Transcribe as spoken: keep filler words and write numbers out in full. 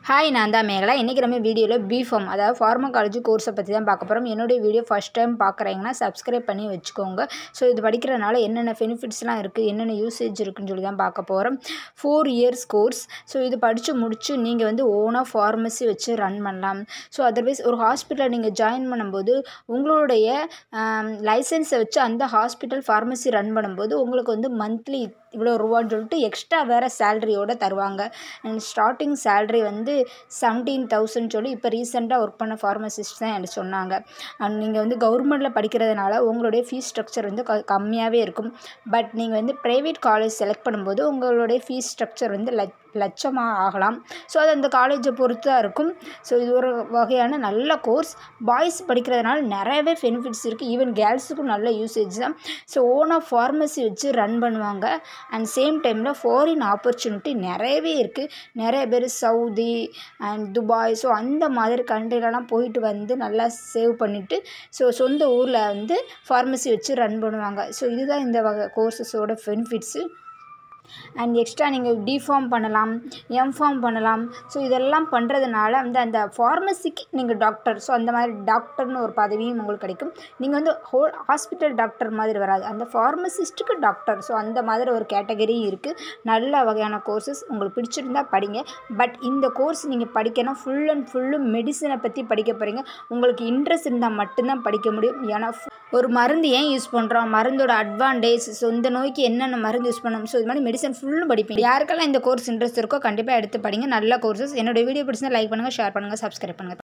Hi நான் தான் மேகலா. இன்றைக்கி நம்ம வீடியோவில் பிஃபார்ம் அதாவது ஃபார்மகாலஜி கோர்ஸை பற்றி தான் பார்க்க போகிறோம். என்னுடைய வீடியோ ஃபஸ்ட் டைம் பார்க்குறீங்கன்னா சப்ஸ்கிரைப் பண்ணி வச்சுக்கோங்க. ஸோ இது படிக்கிறதுனால என்னென்ன பெனிஃபிட்ஸ்லாம் இருக்குது, என்னென்ன யூசேஜ் இருக்குதுன்னு சொல்லி தான் பார்க்க போகிறோம். Four years course. ஸோ இது படித்து முடிச்சு நீங்கள் வந்து ஓனாக ஃபார்மசி வச்சு ரன் பண்ணலாம். ஸோ அதர்வைஸ் ஒரு ஹாஸ்பிட்டலில் நீங்கள் ஜாயின் பண்ணும்போது உங்களுடைய லைசன்ஸை வச்சு அந்த ஹாஸ்பிட்டல் ஃபார்மசி ரன் பண்ணும்போது உங்களுக்கு வந்து மந்த்லி இவ்வளோ ரூபான்னு சொல்லிட்டு எக்ஸ்ட்ரா வேறு சேலரியோடு தருவாங்க. அண்ட் ஸ்டார்டிங் சேலரி வந்து செவன்டீன் தௌசண்ட் சொல்லி இப்போ ரீசெண்டாக ஒர்க் பண்ண ஃபார்மசிஸ்ட் தான் எனக்கு சொன்னாங்க. அண்ட் நீங்கள் வந்து கவர்மெண்ட்டில் படிக்கிறதுனால உங்களுடைய ஃபீஸ் ஸ்ட்ரக்சர் வந்து க கம்மியாகவே இருக்கும். பட் நீங்கள் வந்து ப்ரைவேட் காலேஜ் செலக்ட் பண்ணும்போது உங்களுடைய ஃபீஸ் ஸ்ட்ரக்சர் வந்து லட்ச லட்சமாக ஆகலாம். ஸோ அது அந்த காலேஜை பொறுத்து தான் இருக்கும். ஸோ இது ஒரு வகையான நல்ல கோர்ஸ். பாய்ஸ் படிக்கிறதுனால நிறையவே பெனிஃபிட்ஸ் இருக்குது. ஈவன் கேர்ள்ஸுக்கும் நல்ல யூசேஜ் தான். ஸோ ஓனாக ஃபார்மசி வச்சு ரன் பண்ணுவாங்க. அண்ட் சேம் டைமில் ஃபாரின் ஆப்பர்ச்சுனிட்டி நிறையவே இருக்குது. நிறைய பேர் சவுதி அண்ட் துபாய் ஸோ அந்த மாதிரி கண்ட்ரிலலாம் போயிட்டு வந்து நல்லா சேவ் பண்ணிவிட்டு ஸோ சொந்த ஊரில் வந்து ஃபார்மசி வச்சு ரன் பண்ணுவாங்க. ஸோ இதுதான் இந்த வகை கோர்ஸஸோட பெனிஃபிட்ஸு. அண்ட் எக்ஸ்ட்ரா நீங்கள் டிஃபார்ம் பண்ணலாம், எம்ஃபார்ம் பண்ணலாம். ஸோ இதெல்லாம் பண்ணுறதுனால வந்து அந்த ஃபார்மசிக்கு நீங்கள் டாக்டர் ஸோ அந்த மாதிரி டாக்டர்னு ஒரு பதவியும் உங்களுக்கு கிடைக்கும். நீங்கள் வந்து ஹோல் ஹாஸ்பிட்டல் டாக்டர் மாதிரி வராது, அந்த ஃபார்மசிஸ்ட்டுக்கு டாக்டர். ஸோ அந்த மாதிரி ஒரு கேட்டகரியும் இருக்குது. நல்ல வகையான கோர்சஸ். உங்களுக்கு பிடிச்சிருந்தா படிங்க. பட் இந்த கோர்ஸ் நீங்கள் படிக்கணும் ஃபுல் அண்ட் ஃபுல்லும் மெடிசனை பற்றி படிக்க போகிறீங்க. உங்களுக்கு இன்ட்ரெஸ்ட் இருந்தால் மட்டும்தான் படிக்க முடியும். ஏன்னா ஒரு மருந்து ஏன் யூஸ் பண்ணுறோம், மருந்தோட அட்வான்டேஜ், ஸோ இந்த நோய்க்கு என்னென்ன மருந்து யூஸ் பண்ணணும், ஸோ இது மாதிரி மெடிசன் ஃபுல்லும் படிப்பீங்க. யாருக்கெல்லாம் இந்த கோர்ஸ் இன்ட்ரெஸ்ட் இருக்கோ கண்டிப்பாக எடுத்து படிங்க. நல்ல கோர்சஸ். என்னோட வீடியோ பிடிச்சிருந்தா லைக் பண்ணுங்கள், ஷேர் பண்ணுங்கள், சப்ஸ்கிரைப் பண்ணுங்கள்.